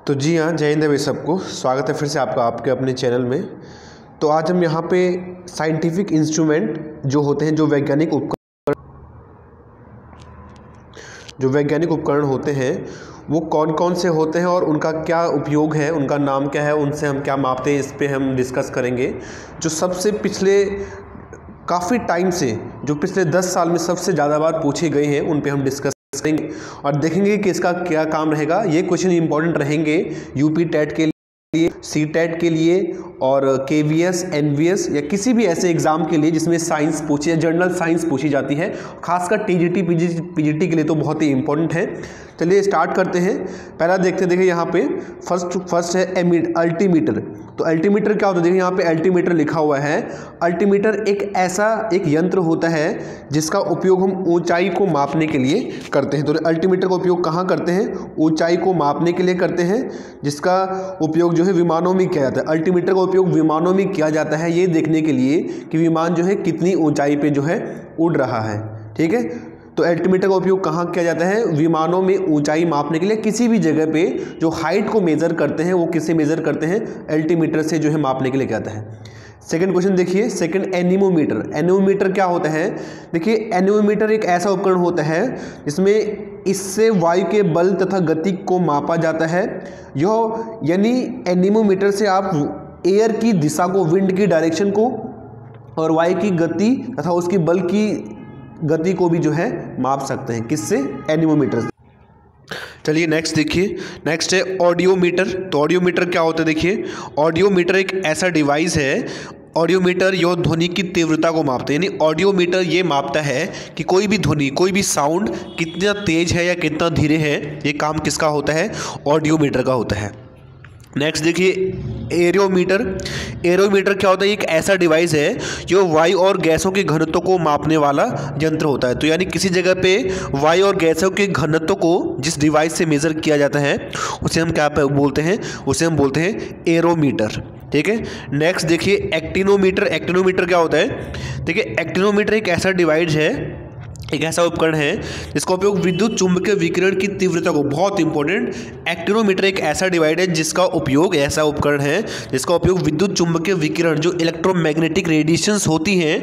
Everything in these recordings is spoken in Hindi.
तो जी हाँ, जय हिंद भाई सबको। स्वागत है फिर से आपका आपके अपने चैनल में। तो आज हम यहाँ पे साइंटिफिक इंस्ट्रूमेंट जो होते हैं, जो वैज्ञानिक उपकरण होते हैं, वो कौन कौन से होते हैं और उनका क्या उपयोग है, उनका नाम क्या है, उनसे हम क्या मापते हैं, इस पे हम डिस्कस करेंगे। जो सबसे पिछले काफ़ी टाइम से, जो पिछले 10 साल में सबसे ज़्यादा बार पूछे गए हैं, उन पे हम डिस्कस करेंगे और देखेंगे कि इसका क्या काम रहेगा। ये क्वेश्चन इंपॉर्टेंट रहेंगे यूपी टेट के लिए, सी टेट के लिए और केवीएस, एनवीएस या किसी भी ऐसे एग्जाम के लिए जिसमें साइंस पूछी है, जनरल साइंस पूछी जाती है। खासकर टीजीटी, पीजीटी के लिए तो बहुत ही इंपॉर्टेंट है। चलिए स्टार्ट करते हैं। पहला देखिए यहाँ पे फर्स्ट है अल्टीमीटर। तो अल्टीमीटर क्या होता है? देखिए यहाँ पे अल्टीमीटर लिखा हुआ है। अल्टीमीटर एक यंत्र होता है जिसका उपयोग हम ऊंचाई को मापने के लिए करते हैं। तो अल्टीमीटर का उपयोग कहाँ करते हैं? ऊंचाई को मापने के लिए करते हैं, जिसका उपयोग जो है विमानों में किया जाता है। अल्टीमीटर का उपयोग विमानों में किया जाता है ये देखने के लिए कि विमान जो है कितनी ऊंचाई पे जो है उड़ रहा है। ठीक है, तो अल्टीमीटर का उपयोग कहाँ किया जाता है? विमानों में ऊंचाई मापने के लिए। किसी भी जगह पे जो हाइट को मेज़र करते हैं, वो किससे मेज़र करते हैं? अल्टीमीटर से जो है मापने के लिए किया जाता है। सेकंड क्वेश्चन देखिए, सेकंड एनीमोमीटर। एनीमोमीटर क्या होता है? देखिए एनीमोमीटर एक ऐसा उपकरण होता है जिसमें इससे वायु के बल तथा गति को मापा जाता है। यानी एनीमोमीटर से आप एयर की दिशा को, विंड की डायरेक्शन को और वायु की गति तथा उसकी बल की गति को भी जो है माप सकते हैं। किससे? एनीमोमीटर से। चलिए नेक्स्ट देखिए, नेक्स्ट है ऑडियोमीटर। तो ऑडियोमीटर क्या होता है? देखिए ऑडियोमीटर एक ऐसा डिवाइस है। ऑडियोमीटर यह ध्वनि की तीव्रता को मापते हैं। यानी ऑडियोमीटर ये मापता है कि कोई भी ध्वनि, कोई भी साउंड कितना तेज है या कितना धीरे है। ये काम किसका होता है? ऑडियोमीटर का होता है। नेक्स्ट देखिए एरोमीटर। एरोमीटर क्या होता है? एक ऐसा डिवाइस है जो वायु और गैसों के घनत्व को मापने वाला यंत्र होता है। तो यानी किसी जगह पे वायु और गैसों के घनत्व को जिस डिवाइस से मेज़र किया जाता है उसे हम क्या बोलते हैं? उसे हम बोलते हैं एरोमीटर। ठीक है, नेक्स्ट देखिए एक्टिनोमीटर। एक्टिनोमीटर क्या होता है? देखिए एक्टिनोमीटर एक ऐसा डिवाइस है, एक ऐसा उपकरण है जिसका उपयोग विद्युत चुंबकीय विकिरण की तीव्रता को, बहुत इंपॉर्टेंट, एक्टिनोमीटर एक ऐसा डिवाइस है जिसका उपयोग, ऐसा उपकरण है जिसका उपयोग विद्युत चुंबकीय विकिरण, जो इलेक्ट्रोमैग्नेटिक रेडिएशंस होती हैं,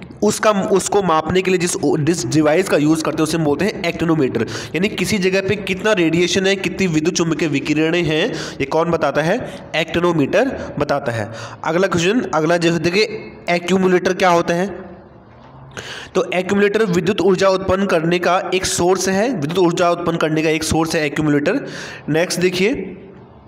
उसको मापने के लिए जिस डिवाइस का यूज़ करते हैं उसे हम बोलते हैं एक्टिनोमीटर। यानी किसी जगह पे कितना रेडिएशन है, कितनी विद्युत चुंबकीय विकिरण हैं, ये कौन बताता है? एक्टिनोमीटर बताता है। अगला क्वेश्चन, अगला जो देखिए एक्यूमुलेटर क्या होता है? तो एक्यूमुलेटर विद्युत ऊर्जा उत्पन्न करने का एक सोर्स है, विद्युत ऊर्जा उत्पन्न करने का एक सोर्स है एक्यूमुलेटर। नेक्स्ट देखिए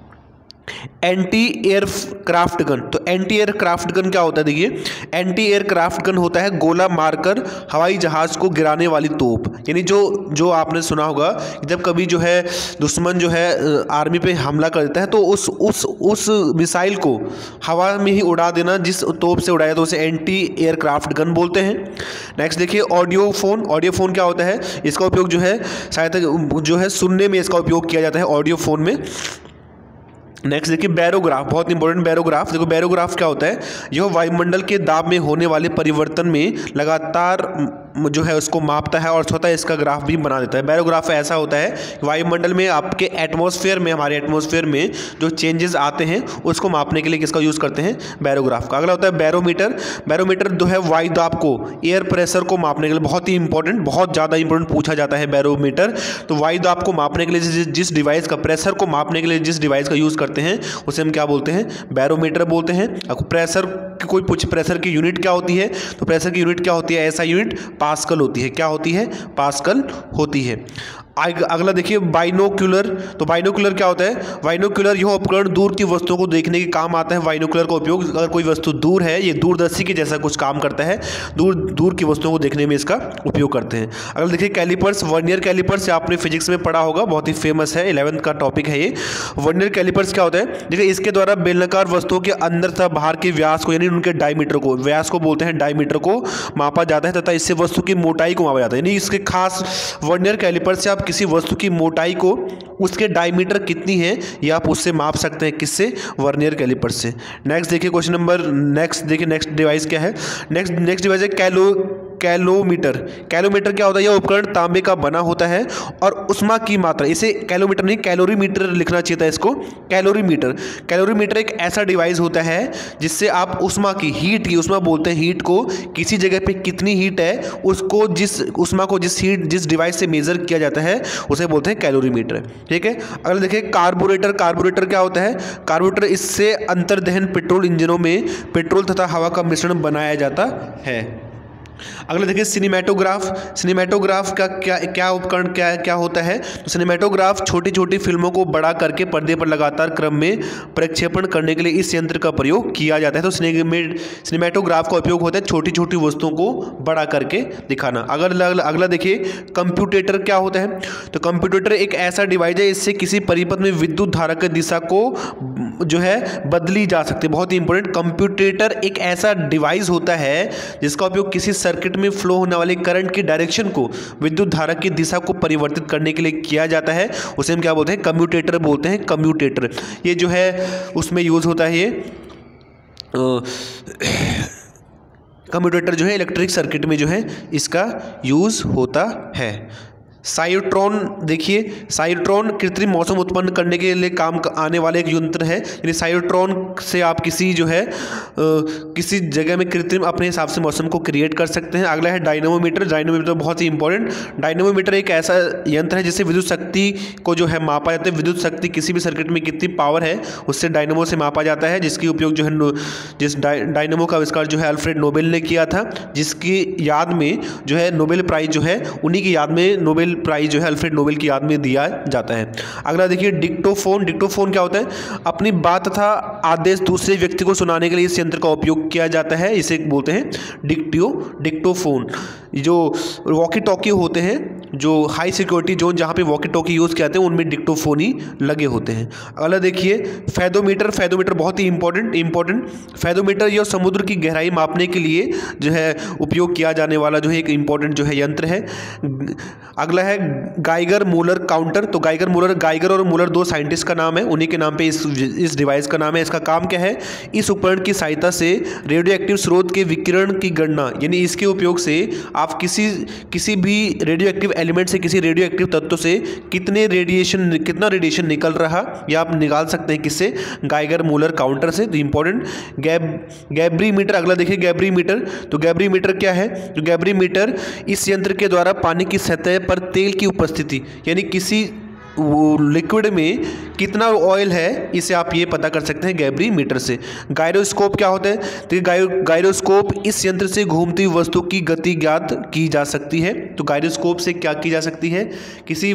एंटी एयरक्राफ्ट गन। तो एंटी एयरक्राफ्ट गन क्या होता है? देखिए एंटी एयरक्राफ्ट गन होता है गोला मारकर हवाई जहाज को गिराने वाली तोप। यानी जो आपने सुना होगा कि जब कभी जो है दुश्मन जो है आर्मी पे हमला करता है तो उस मिसाइल को हवा में ही उड़ा देना, जिस तोप से उड़ाया, तो उसे एंटी एयरक्राफ्ट गन बोलते हैं। नेक्स्ट देखिए ऑडियोफोन। ऑडियोफोन क्या होता है? इसका उपयोग जो है शायद जो है सुनने में इसका उपयोग किया जाता है ऑडियोफोन में। नेक्स्ट देखिए बैरोग्राफ, बहुत इंपॉर्टेंट बैरोग्राफ। देखो बैरोग्राफ क्या होता है? यह वायुमंडल के दाब में होने वाले परिवर्तन में लगातार जो है उसको मापता है और स्वतः इसका ग्राफ भी बना देता है। बैरोग्राफ ऐसा होता है वायुमंडल में, आपके एटमॉस्फेयर में, हमारे एटमॉस्फेयर में जो चेंजेस आते हैं उसको मापने के लिए किसका यूज़ करते हैं? बैरोग्राफ का। अगला होता है बैरोमीटर। बैरोमीटर जो है वायु दाब को, एयर प्रेशर को मापने के लिए, बहुत ही इंपॉर्टेंट, बहुत ज़्यादा इंपॉर्टेंट पूछा जाता है बैरोमीटर। तो वायु दाब को मापने के लिए जिस डिवाइस का, प्रेशर को मापने के लिए जिस डिवाइस का यूज़ करते हैं उसे हम क्या बोलते हैं? बैरोमीटर बोलते हैं। प्रेशर की कोई पूछ, प्रेशर की यूनिट क्या होती है? तो प्रेशर की यूनिट क्या होती है? ऐसा यूनिट पास्कल होती है। क्या होती है? पास्कल होती है। अगला देखिए बाइनोक्यूलर। तो बाइनोक्यूलर क्या होता है? बाइनोक्यूलर यह उपकरण दूर की वस्तुओं को देखने के काम आता है। बाइनोक्यूलर का उपयोग, अगर कोई वस्तु दूर है, ये दूरदर्शी के जैसा कुछ काम करता है, दूर की वस्तुओं को देखने में इसका उपयोग करते हैं। अगर देखिए कैलिपर्स, वर्नियर कैलिपर्स, आपने फिजिक्स में पढ़ा होगा, बहुत ही फेमस है, 11th का टॉपिक है ये। वर्नियर कैलिपर्स क्या होता है? देखिए इसके द्वारा बेलनाकार वस्तुओं के अंदर तथा बाहर के व्यास को, यानी उनके डायमीटर को, व्यास को बोलते हैं, डायमीटर को मापा जाता है तथा इससे वस्तु की मोटाई को मापा जाता है। यानी इसके खास वर्नियर कैलिपर से आप किसी वस्तु की मोटाई को उसके डायमीटर कितनी है ये आप उससे माप सकते हैं, किससे? वर्नियर कैलिपर से। नेक्स्ट देखिए क्वेश्चन नंबर नेक्स्ट डिवाइस क्या है? नेक्स्ट डिवाइस है कैलोमीटर। कैलोमीटर क्या होता है? यह उपकरण तांबे का बना होता है और उष्मा की मात्रा, इसे कैलोमीटर नहीं कैलोरीमीटर लिखना चाहिए था इसको, कैलोरीमीटर एक ऐसा डिवाइस होता है जिससे आप उष्मा की, हीट की, उष्मा बोलते हैं हीट को, किसी जगह पे कितनी हीट है उसको, जिस उष्मा को जिस डिवाइस से मेजर किया जाता है उसे बोलते हैं कैलोरीमीटर। ठीक है, अगर देखिए कार्बोरेटर क्या होता है? कार्बोरेटर, इससे अंतर्दहन पेट्रोल इंजनों में पेट्रोल तथा हवा का मिश्रण बनाया जाता है। अगला देखिए सिनेमेटोग्राफ का क्या उपकरण क्या होता है? तो सिनेमेटोग्राफ छोटी छोटी फिल्मों को बड़ा करके पर्दे पर लगातार क्रम में प्रक्षेपण करने के लिए इस यंत्र का प्रयोग किया जाता है। तो सिनेमेटोग्राफ का उपयोग होता है छोटी छोटी वस्तुओं को बड़ा करके दिखाना। अगला देखिए कंप्यूटेटर क्या होता है? तो कंप्यूटेटर एक ऐसा डिवाइस है, इससे किसी परिपथ में विद्युत धारा की दिशा को जो है बदली जा सकती है। बहुत ही इंपॉर्टेंट, कंप्यूटेटर एक ऐसा डिवाइस होता है जिसका उपयोग किसी सर्किट में फ्लो होने वाले करंट की डायरेक्शन को, विद्युत धारा की दिशा को परिवर्तित करने के लिए किया जाता है। उसे हम क्या बोलते हैं? कम्यूटेटर बोलते हैं, कम्यूटेटर। ये जो है उसमें यूज होता है, ये कम्यूटेटर जो है इलेक्ट्रिक सर्किट में जो है इसका यूज होता है। साइट्रॉन देखिए, साइट्रॉन कृत्रिम मौसम उत्पन्न करने के लिए काम आने वाले एक यंत्र है। यानी साइट्रॉन से आप किसी जो है किसी जगह में कृत्रिम अपने हिसाब से मौसम को क्रिएट कर सकते हैं। अगला है डायनोमीटर बहुत ही इंपॉर्टेंट। डायनोमीटर एक ऐसा यंत्र है जिससे विद्युत शक्ति को जो है मापा जाता है। विद्युत शक्ति किसी भी सर्किट में कितनी पावर है उससे डायनमो से मापा जाता है, जिसकी उपयोग जो है जिस डायनमो का आविष्कार जो है अल्फ्रेड नोबेल ने किया था, जिसकी याद में जो है नोबेल प्राइज जो है उन्हीं की याद में नोबेल प्राइज जो है अल्फ्रेड नोबेल की याद में दिया जाता है। अगला देखिए डिक्टोफोन क्या होता है? अपनी बात तथा आदेश दूसरे व्यक्ति को सुनाने के लिए इस यंत्र का उपयोग किया जाता है, इसे बोलते हैं डिक्टोफोन। जो वॉकी टॉकी होते हैं, जो हाई सिक्योरिटी जोन जहाँ पे वॉकी टॉकी यूज़ किए जाते हैं उनमें डिक्टोफोन ही लगे होते हैं। अगला देखिए फेदोमीटर बहुत ही इंपॉर्टेंट। फेदोमीटर यह समुद्र की गहराई मापने के लिए जो है उपयोग किया जाने वाला जो है एक इंपॉर्टेंट जो है यंत्र है। अगला है गाइगर मूलर काउंटर। तो गाइगर और मूलर दो साइंटिस्ट का नाम है, उन्हीं के नाम पे इस डिवाइस का नाम है। इसका काम क्या है? इस उपकरण की सहायता से रेडियो एक्टिव स्रोत के विकिरण की गणना, यानी इसके उपयोग से आप किसी भी रेडियो एक्टिव एलिमेंट से, किसी रेडियो एक्टिव तत्व से कितना रेडिएशन निकल रहा या आप निकाल सकते हैं, किससे? गाइगर मूलर काउंटर से। तो इंपॉर्टेंट गैब्रीमीटर। अगला देखिए गैब्रीमीटर। तो गैब्रीमीटर क्या है? तो गैब्रीमीटर इस यंत्र के द्वारा पानी की सतह पर तेल की उपस्थिति, यानी किसी लिक्विड में कितना ऑयल है, इसे आप ये पता कर सकते हैं गैब्रीमीटर से। गायरोस्कोप क्या होता है? तो गायरोस्कोप इस यंत्र से घूमती वस्तु की गति ज्ञात की जा सकती है। तो गायरोस्कोप से क्या की जा सकती है? किसी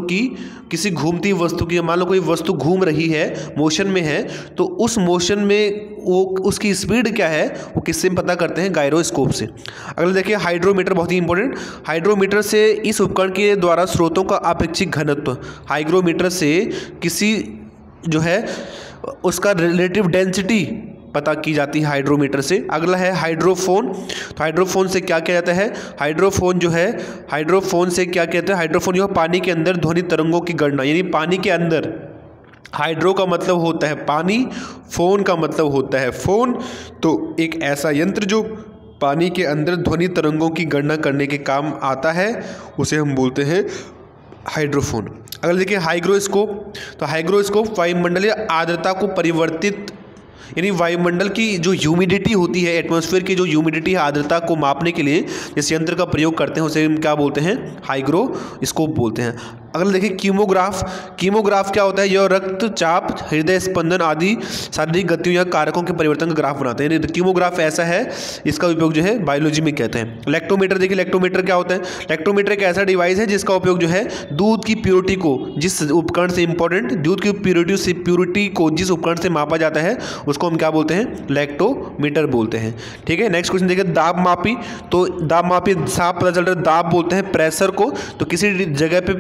घूमती वस्तु की, मान लो कोई वस्तु घूम रही है, मोशन में है, तो उस मोशन में वो उसकी स्पीड क्या है वो किससे पता करते हैं? गायरोस्कोप से। अगला देखिए हाइड्रोमीटर, बहुत ही इंपॉर्टेंट। हाइड्रोमीटर से इस उपकरण के द्वारा स्रोतों का अपेक्षित घनत्व, हाइग्रोमीटर से किसी जो है उसका रिलेटिव डेंसिटी पता की जाती है हाइड्रोमीटर से। अगला है हाइड्रोफोन। तो हाइड्रोफोन से क्या किया जाता है? हाइड्रोफोन से क्या कहते हैं? हाइड्रोफोन जो पानी के अंदर ध्वनि तरंगों की गणना, यानी पानी के अंदर, हाइड्रो का मतलब होता है पानी, फोन का मतलब होता है फोन। तो एक ऐसा यंत्र जो पानी के अंदर ध्वनि तरंगों की गणना करने के काम आता है उसे हम बोलते हैं हाइड्रोफोन। अगर देखिए हाइग्रोस्कोप। तो हाइग्रोस्कोप वायुमंडलीय आर्द्रता को परिवर्तित, यानी वायुमंडल की जो ह्यूमिडिटी होती है, एटमॉस्फेयर की जो ह्यूमिडिटी है, आर्द्रता को मापने के लिए जिस यंत्र का प्रयोग करते हैं उसे हम क्या बोलते हैं? हाइग्रोस्कोप बोलते हैं। अगला देखिए कीमोग्राफ क्या होता है? यह रक्तचाप, हृदय स्पंदन आदि शारीरिक गतियों या कारकों के परिवर्तन का ग्राफ बनाते हैं। कीमोग्राफ ऐसा है, इसका उपयोग जो है बायोलॉजी में कहते हैं। लैक्टोमीटर देखिए, लैक्टोमीटर क्या होता है? लैक्टोमीटर एक ऐसा डिवाइस है जिसका उपयोग जो है दूध की प्योरिटी को, जिस उपकरण से इंपॉर्टेंट दूध की प्योरिटी को जिस उपकरण से मापा जाता है उसको हम क्या बोलते हैं? लैक्टोमीटर बोलते हैं। ठीक है, नेक्स्ट क्वेश्चन देखिए दाब मापी। तो दाब मापी साफ पता चल रहा है, दाब बोलते हैं प्रेशर को। तो किसी जगह पे प्रेशर को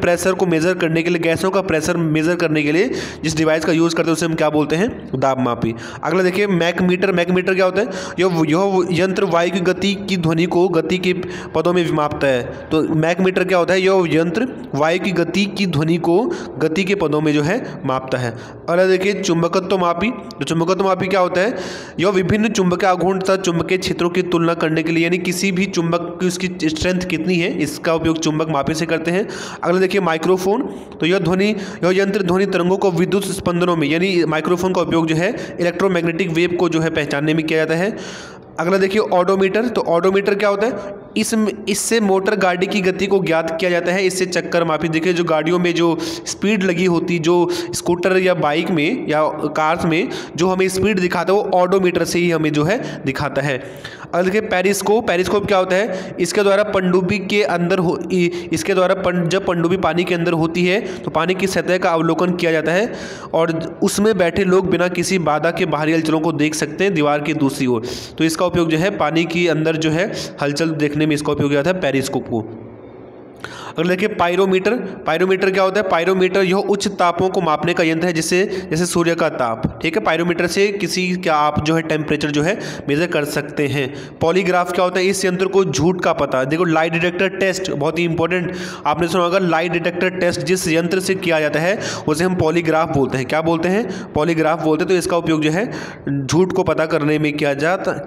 को मेज़र करने के लिए, गैसों का प्रेशर मेज़र करने के लिए जिस डिवाइस का यूज़ करते हैं उसे हम क्या बोलते हैं, दाब मापी। अगला देखिए मैक मीटर। मैक मीटर क्या होता है, यह यंत्र वायु की गति की ध्वनि को गति के पदों में मापता है। तो मैक मीटर क्या होता है, यह यंत्र वायु की गति की ध्वनि को गति के पदों में जो है मापता है। अगला देखिए चुंबकत्व मापी। तो चुंबकत्व मापी क्या होता है, यह विभिन्न चुंबकीय आघूर्ण तथा चुंबकीय क्षेत्रों की तुलना करने के लिए, यानी किसी भी चुंबक की उसकी स्ट्रेंथ कितनी है, इसका उपयोग चुंबक मापी से करते हैं। अगला देखिए माइक्रोफोन। तो यह यंत्र ध्वनि तरंगों को विद्युत स्पंदनों में, यानी माइक्रोफोन का उपयोग जो है इलेक्ट्रोमैग्नेटिक वेव को जो है पहचानने में किया जाता है। अगला देखिए ऑडोमीटर। तो ऑडोमीटर क्या होता है, इससे मोटर गाड़ी की गति को ज्ञात किया जाता है। इससे चक्कर मापी। देखिए जो गाड़ियों में जो स्पीड लगी होती, जो स्कूटर या बाइक में या कार्स में जो हमें स्पीड दिखाता है वो ऑडोमीटर से ही हमें जो है दिखाता है। अगला देखिए पेरिस्कोप। पेरिस्कोप क्या होता है, इसके द्वारा पनडुब्बी के अंदर इसके द्वारा जब पनडुब्बी पानी के अंदर होती है तो पानी की सतह का अवलोकन किया जाता है और उसमें बैठे लोग बिना किसी बाधा के बाहरी हलचलों को देख सकते हैं दीवार की दूसरी ओर। तो इसका उपयोग जो है पानी के अंदर जो है हलचल देखने में इसका उपयोग किया जाता है पेरिस्कोप को। अगर देखिए पायरोमीटर। पायरोमीटर क्या होता है, पायरोमीटर यह उच्च तापों को मापने का यंत्र है, जैसे सूर्य का ताप। ठीक है, पायरोमीटर से किसी का आप जो है टेम्परेचर जो है मेजर कर सकते हैं। पॉलीग्राफ क्या होता है, इस यंत्र को झूठ का पता। देखो लाइट डिटेक्टर टेस्ट बहुत ही इंपॉर्टेंट, आपने सुना होगा लाइट डिटेक्टर टेस्ट जिस यंत्र से किया जाता है उसे हम पॉलीग्राफ बोलते हैं। क्या बोलते हैं, पॉलीग्राफ बोलते हैं। तो इसका उपयोग जो है झूठ को पता करने में किया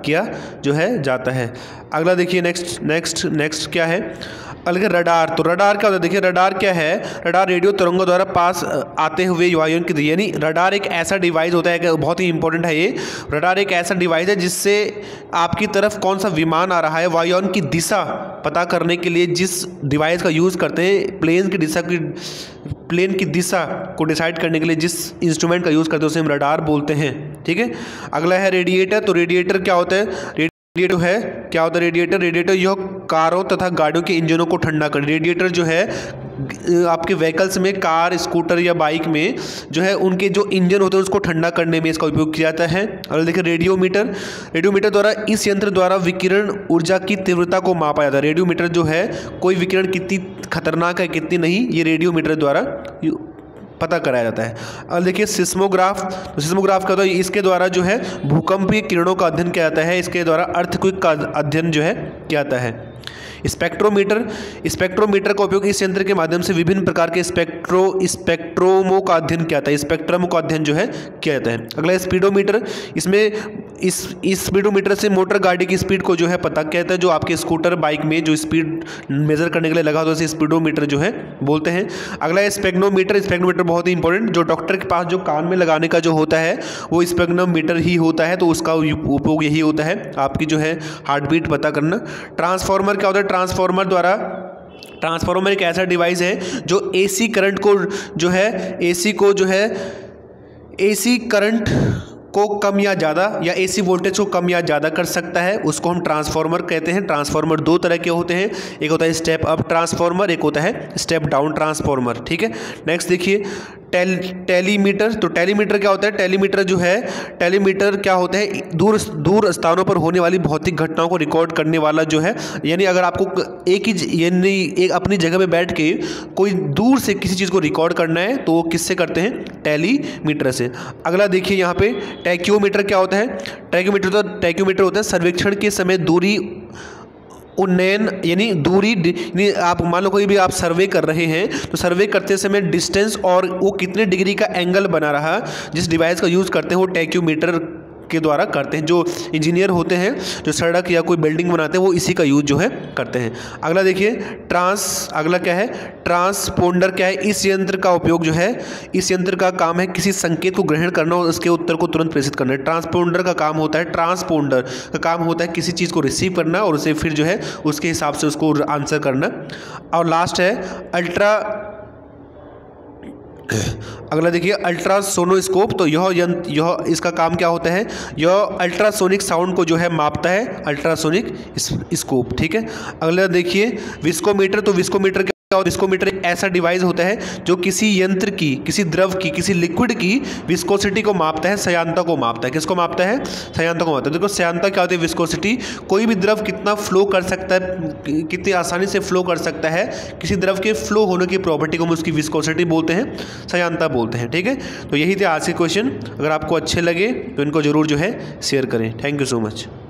जाता है। अगला देखिए नेक्स्ट क्या है, अलग रडार। तो रडार क्या होता है, देखिए रडार क्या है, रडार रेडियो तरंगों द्वारा पास आते हुए वायुयन की, यानी रडार एक ऐसा डिवाइस होता है, बहुत ही इंपॉर्टेंट है ये। रडार एक ऐसा डिवाइस है जिससे आपकी तरफ कौन सा विमान आ रहा है, वायुयन की दिशा पता करने के लिए जिस डिवाइस का यूज़ करते हैं, प्लेन की दिशा को डिसाइड करने के लिए जिस इंस्ट्रूमेंट का यूज़ करते हैं उसे हम रडार बोलते हैं। ठीक है, अगला है रेडिएटर। तो रेडिएटर क्या होता है, रेडिएटर है क्या होता है रेडिएटर यह कारों तथा गाड़ियों के इंजनों को ठंडा कर। रेडिएटर जो है आपके व्हीकल्स में, कार, स्कूटर या बाइक में जो है उनके जो इंजन होते हैं उसको ठंडा करने में इसका उपयोग किया जाता है। और देखिए रेडियोमीटर द्वारा इस यंत्र द्वारा विकिरण ऊर्जा की तीव्रता को मापा जाता है। रेडियोमीटर जो है कोई विकिरण कितनी खतरनाक है कितनी नहीं, ये रेडियोमीटर द्वारा पता कराया जाता है। और देखिए सिस्मोग्राफ। तो सिस्मोग्राफ का तो इसके द्वारा जो है भूकंपीय किरणों का अध्ययन किया जाता है, इसके द्वारा अर्थक्वेक का अध्ययन जो है किया जाता है। स्पेक्ट्रोमीटर का उपयोग इस यंत्र के माध्यम से विभिन्न प्रकार के स्पेक्ट्रोमों का अध्ययन किया जाता है, स्पेक्ट्रम का अध्ययन जो है किया जाता है। अगला स्पीडोमीटर। इसमें इस स्पीडोमीटर से मोटर गाड़ी की स्पीड को जो है पता किया जाता है, जो आपके स्कूटर बाइक में जो स्पीड मेजर करने के लिए लगा होता है उसे स्पीडोमीटर जो है बोलते हैं। अगला स्पेग्नोमीटर। स्पेग्नोमीटर बहुत ही इंपॉर्टेंट, जो डॉक्टर के पास जो कान में लगाने का जो होता है वो स्पेग्नोमीटर ही होता है, तो उसका उपयोग यही होता है आपकी जो है हार्ट बीट पता करना। ट्रांसफार्मर क्या होता है, ट्रांसफार्मर एक ऐसा डिवाइस है जो एसी करंट को कम या ज़्यादा या एसी वोल्टेज को कम या ज़्यादा कर सकता है, उसको हम ट्रांसफार्मर कहते हैं। ट्रांसफार्मर दो तरह के होते हैं, एक होता है स्टेप अप ट्रांसफार्मर, एक होता है स्टेप डाउन ट्रांसफार्मर। ठीक है, नेक्स्ट देखिए टेलीमीटर। तो टेलीमीटर क्या होता है, टेलीमीटर क्या होता है, दूर स्थानों पर होने वाली भौतिक घटनाओं को रिकॉर्ड करने वाला जो है, यानी अगर आपको एक अपनी जगह पे बैठ के कोई दूर से किसी चीज़ को रिकॉर्ड करना है तो वो किससे करते हैं, टेलीमीटर से। अगला देखिए यहाँ पे टैक्योमीटर क्या होता है, टैक्योमीटर होता है सर्वेक्षण के समय दूरी उन्नयन, यानी दूरी, आप मान लो कोई भी आप सर्वे कर रहे हैं तो सर्वे करते समय डिस्टेंस और वो कितने डिग्री का एंगल बना रहा, जिस डिवाइस का यूज़ करते हैं वो टैक्योमीटर के द्वारा करते हैं। जो इंजीनियर होते हैं जो सड़क या कोई बिल्डिंग बनाते हैं वो इसी का यूज जो है करते हैं। अगला देखिए अगला क्या है, ट्रांसपोंडर क्या है, इस यंत्र का उपयोग जो है, इस यंत्र का काम है किसी संकेत को ग्रहण करना और उसके उत्तर को तुरंत प्रेषित करना। ट्रांसपोंडर का काम होता है किसी चीज़ को रिसीव करना और उसे फिर जो है उसके हिसाब से उसको आंसर करना। और लास्ट है अगला देखिए अल्ट्रासोनोस्कोप। तो यह इसका काम क्या होता है, यह अल्ट्रासोनिक साउंड को जो है मापता है, अल्ट्रासोनिक स्कोप। ठीक है, अगला देखिए विस्कोमीटर। तो विस्कोमीटर विस्कोमीटर एक ऐसा डिवाइस होता है जो किसी यंत्र की, किसी द्रव की, किसी लिक्विड की विस्कोसिटी को मापता है, श्यानता को मापता है। किसको मापता है? श्यानता को मापता है। देखो श्यानता क्या होती है? विस्कोसिटी। कोई भी द्रव कितना फ्लो कर सकता है, कितनी आसानी से फ्लो कर सकता है, किसी द्रव के फ्लो होने की प्रॉपर्टी को हम उसकी विस्कोसिटी बोलते हैं, श्यानता बोलते हैं। ठीक है, तो यही थे आज के क्वेश्चन। अगर आपको अच्छे लगे तो इनको जरूर जो है शेयर करें। Thank you so much.